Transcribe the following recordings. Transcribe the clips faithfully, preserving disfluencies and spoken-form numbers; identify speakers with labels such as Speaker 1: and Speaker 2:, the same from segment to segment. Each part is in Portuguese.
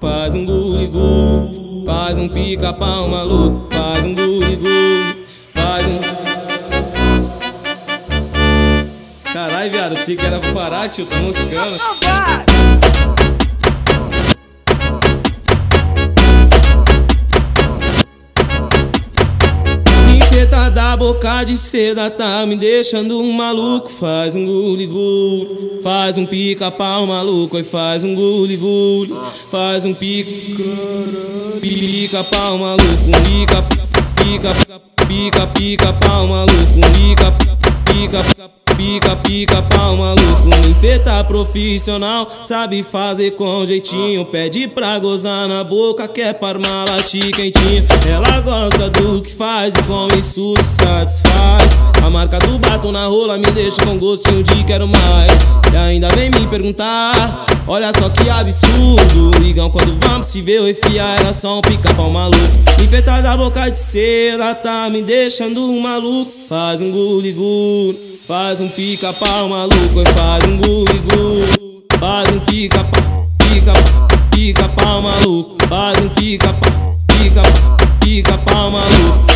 Speaker 1: faz um guli-guli, faz um pica-pau maluco, faz um guli-guli, faz um... Carai, viado, eu pensei que era pra parar, tio, tô moscando. Ninfeta da boca de seda tá me deixando um maluco. Faz um guli-guli, faz um pica-pau maluco, e faz um guli-guli, faz um pica pica-pau maluco, pica pica pica pica-pau maluco, pica pica pica pica-pau maluco. Ninfeta profissional, sabe fazer com jeitinho, pede pra gozar na boca, quer parmalate quentinho. Ela gosta do que faz e com isso satisfaz. A marca do batom na rola me deixa com gostinho de quero mais. E ainda vem me perguntar, olha só que absurdo, ligão, quando vamos se ver, eu enfiar era só um pica-pau maluco. Ninfeta da boca de seda tá me deixando um maluco. Faz um guli-guli, faz um pica-pau maluco, e faz um guli-guli, faz um pica-pau, pica, pica-pau maluco, faz um pica-pau, pica, pica-pau maluco.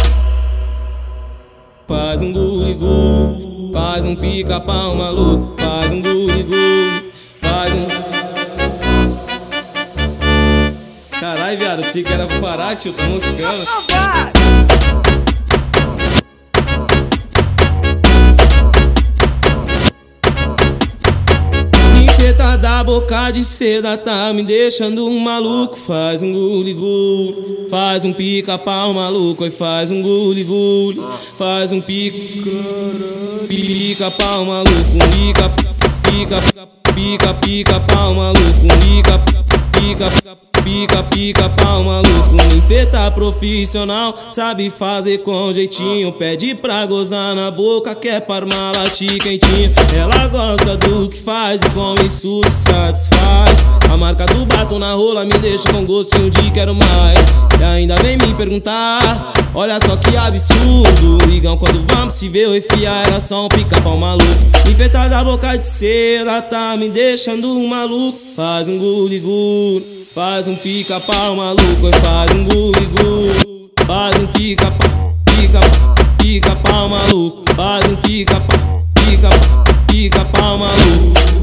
Speaker 1: Faz um guli-guli, faz um pica-pau maluco, faz um guli-guli, faz um... Carai, viado, eu pensei que era pra parar, tio, tô moscando. Ninfeta da boca de seda tá me deixando um maluco. Faz um guli-guli, faz um pica-pau maluco, e faz um guli-guli, faz um pica pica-pau maluco, pica pica pica pica-pau maluco, pica pica pica pica-pau maluco. Ninfeta profissional, sabe fazer com jeitinho, pede pra gozar na boca, quer parmalate quentinho. Ela gosta do que faz e com isso satisfaz. A marca do batom na rola me deixa com gostinho de quero mais. E ainda vem me perguntar, olha só que absurdo, ligão, quando vamos se ver, eu enfiar era só um pica-pau maluco. Ninfeta da boca de seda tá me deixando um maluco. Faz um guli-guli, faz um pica-pau maluco, e faz um guli-guli, faz um pica-pau, pica, pica-pau maluco, faz um pica-pau, pica, pica-pau maluco.